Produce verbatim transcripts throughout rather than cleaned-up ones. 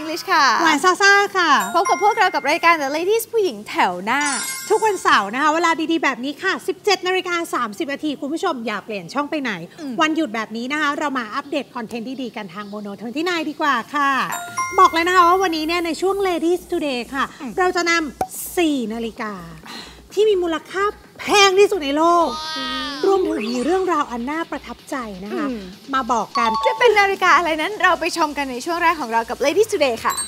English ค่ะหวานซ่าซ่าค่ะพบกับพวกเรากับรายการ The Ladies ผู้หญิงแถวหน้าทุกวันเสาร์นะคะเวลาดีๆแบบนี้ค่ะ สิบเจ็ดนาฬิกาสามสิบนาทีคุณผู้ชมอย่าเปลี่ยนช่องไปไหนวันหยุดแบบนี้นะคะเรามาอัปเดตคอนเทนต์ดีๆกันทางโมโนทเวนตี้ไนน์ดีกว่าค่ะบอกเลยนะคะว่าวันนี้เนี่ยในช่วง Ladies Today ค่ะเราจะนำสี่นาฬิกาที่มีมูลค่าแพงที่สุดในโลกรวมถึงมีเรื่องราวอันน่าประทับใจนะคะมาบอกกันจะเป็นนาฬิกาอะไรนั้นเราไปชมกันในช่วงแรกของเรากับ Ladies Today ค่ะ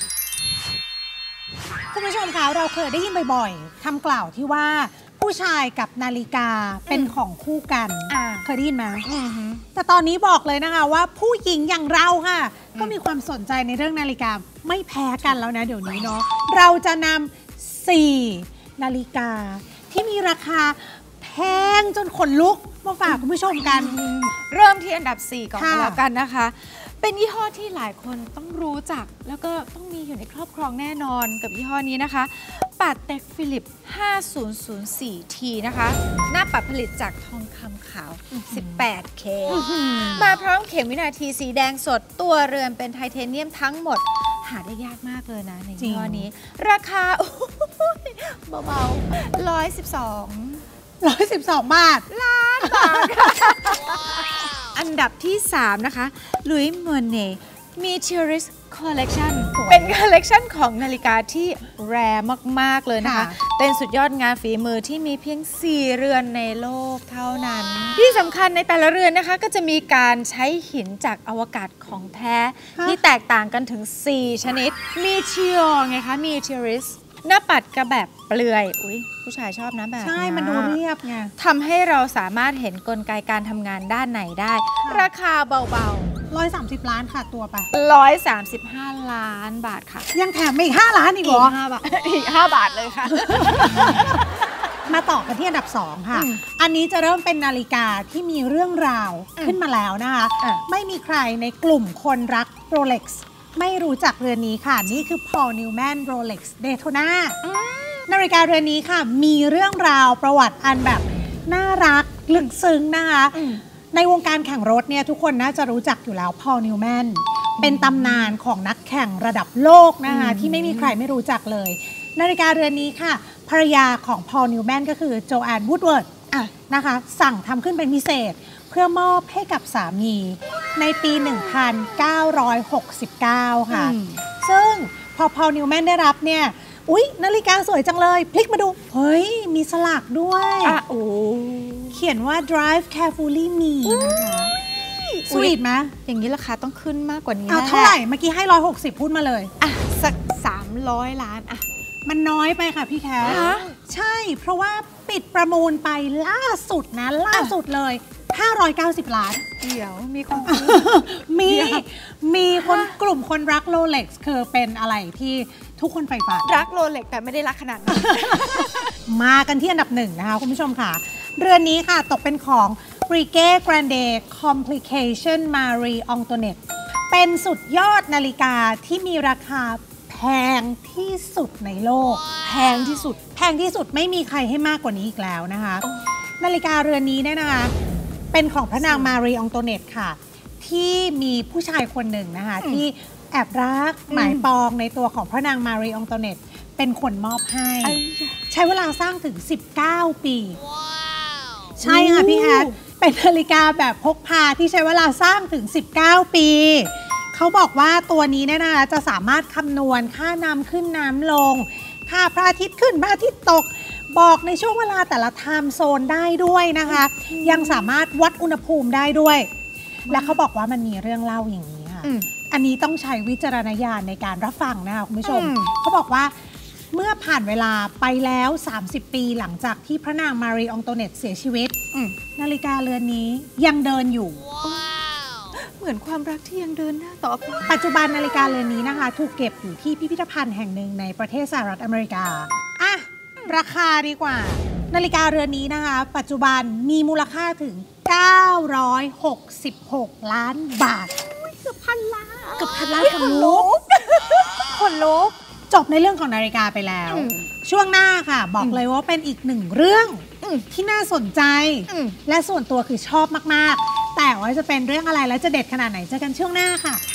คุณผู้ชมคะเราเคยได้ยินบ่อยๆคำกล่าวที่ว่าผู้ชายกับนาฬิกาเป็นของคู่กันเคยได้ยินไหมแต่ตอนนี้บอกเลยนะคะว่าผู้หญิงอย่างเราค่ะก็มีความสนใจในเรื่องนาฬิกาไม่แพ้กันแล้วนะเดี๋ยวนี้เนาะเราจะนำสี่นาฬิกาที่มีราคาแพงจนขนลุกมาฝากคุณผู้ชมกันเริ่มที่อันดับสี่ก่อนแล้วกันนะคะเป็นยี่ห้อที่หลายคนต้องรู้จักแล้วก็ต้องมีอยู่ในครอบครองแน่นอนกับยี่ห้อนี้นะคะปัดเต็กฟิลิป ห้าศูนย์ศูนย์สี่ ที นะคะหน้าปัดผลิตจากทองคำขาว สิบแปดเค มาพร้อมเข็มวินาทีสีแดงสดตัวเรือนเป็นไทเทเนียมทั้งหมดหาได้ยากมากเลยนะในยี่ห้อนี้ราคาเบาๆหนึ่งร้อยสิบสองหนึ่งร้อยสิบสองบาทล้านบาทอันดับที่สามนะคะ Louis Monet Meteorist Collection เป็นคอลเลกชันของนาฬิกาที่แรร์มากๆเลยนะคะเป็นสุดยอดงานฝีมือที่มีเพียงสี่เรือนในโลกเท่านั้นที่สำคัญในแต่ละเรือนนะคะก็จะมีการใช้หินจากอวกาศของแท้ที่แตกต่างกันถึงสี่ชนิด Meteor ไงคะ Meteoristหน้าปัดกระแบบเปลือยอุ๊ยผู้ชายชอบนะแบบใช่มันดูเรียบไงทำให้เราสามารถเห็นกลไกการทำงานด้านไหนได้ราคาเบาๆหนึ่งร้อยสามสิบล้านค่ะตัวไปหนึ่งร้อยสามสิบห้าล้านบาทค่ะยังแถมอีกห้าล้านอีกเหรอห้าบาทอีกห้าบาทเลยค่ะมาต่อกันที่อันดับสองค่ะอันนี้จะเริ่มเป็นนาฬิกาที่มีเรื่องราวขึ้นมาแล้วนะคะไม่มีใครในกลุ่มคนรัก Rolexไม่รู้จักเรือนนี้ค่ะนี่คือ Paul Newman Rolex Daytona นาฬิกาเรือนนี้ค่ะมีเรื่องราวประวัติอันแบบน่ารักลึกซึ้งนะคะในวงการแข่งรถเนี่ยทุกคนน่าจะรู้จักอยู่แล้ว Paul Newman เป็นตำนานของนักแข่งระดับโลกนะคะที่ไม่มีใครไม่รู้จักเลยนาฬิกาเรือนนี้ค่ะภรรยาของ Paul Newman ก็คือโจแอน วูดเวิร์ดนะคะสั่งทำขึ้นเป็นพิเศษเพื่อมอบให้กับสามีในปี หนึ่งพันเก้าร้อยหกสิบเก้า ค่ะซึ่งพอ Paul Newman ได้รับเนี่ยอุ๊ยนาฬิกาสวยจังเลยพลิกมาดูเฮ้ยมีสลักด้วยโอ้เขียนว่า drive carefully me นะคะสวีทไหมอย่างนี้ราคาต้องขึ้นมากกว่านี้เอาเท่าไหร่เมื่อกี้ให้หนึ่งร้อยหกสิบพูดมาเลยอ่ะสักสามร้อยล้านอ่ะมันน้อยไปค่ะพี่แคทใช่เพราะว่าปิดประมูลไปล่าสุดนะล่าสุดเลยห้าร้อยเก้าสิบล้านเดี๋ยวมีคนมีมีคนกลุ่มคนรักโรเล็กซ์คือเป็นอะไรที่ทุกคนใฝ่ฝันรักโรเล็กซ์แต่ไม่ได้รักขนาดนั้นมากันที่อันดับหนึ่งนะคะคุณผู้ชมค่ะเรือนนี้ค่ะตกเป็นของ Breguet Grande Complication Marie Antoinette เป็นสุดยอดนาฬิกาที่มีราคาแพงที่สุดในโลกแพงที่สุดแพงที่สุดไม่มีใครให้มากกว่านี้อีกแล้วนะคะนาฬิกาเรือนนี้เนี่ยนะคะเป็นของพระนางมารีอองโตเนตค่ะที่มีผู้ชายคนหนึ่งนะคะที่แอบรักหมายปองในตัวของพระนางมารีอองโตเนตเป็นคนมอบให้ใช้เวลาสร้างถึงสิบเก้าปีใช่ค่ะพี่แอดเป็นนาฬิกาแบบพกพาที่ใช้เวลาสร้างถึงสิบเก้าปีเขาบอกว่าตัวนี้เนี่ยนะคะจะสามารถคำนวณค่าน้ำขึ้นน้ำลงค่าพระอาทิตย์ขึ้นพระอาทิตย์ตกบอกในช่วงเวลาแต่ละไทม์โซนได้ด้วยนะคะยังสามารถวัดอุณหภูมิได้ด้วยและเขาบอกว่ามันมีเรื่องเล่าอย่างนี้ค่ะอันนี้ต้องใช้วิจารณญาณในการรับฟังนะคะคุณผู้ชมเขาบอกว่าเมื่อผ่านเวลาไปแล้วสามสิบปีหลังจากที่พระนางมารีอองโตเนตเสียชีวิตนาฬิกาเรือนนี้ยังเดินอยู่เหมือนความรักที่ยังเดินหน้าต่อไปปัจจุบันนาฬิกาเรือนนี้นะคะถูกเก็บอยู่ที่พิพิธภัณฑ์แห่งหนึ่งในประเทศสหรัฐอเมริกาอ่ะราคาดีกว่านาฬิกาเรือนนี้นะคะปัจจุบันมีมูลค่าถึงเก้าร้อยหกสิบหกล้านบาทเกือบพันล้านเกือบพันล้านคนลุกคนลุกจบในเรื่องของนาฬิกาไปแล้วช่วงหน้าค่ะบอกเลยว่าเป็นอีกหนึ่งเรื่องที่น่าสนใจและส่วนตัวคือชอบมากๆแต่ว่าจะเป็นเรื่องอะไรและจะเด็ดขนาดไหนเจอกันช่วงหน้าค่ะ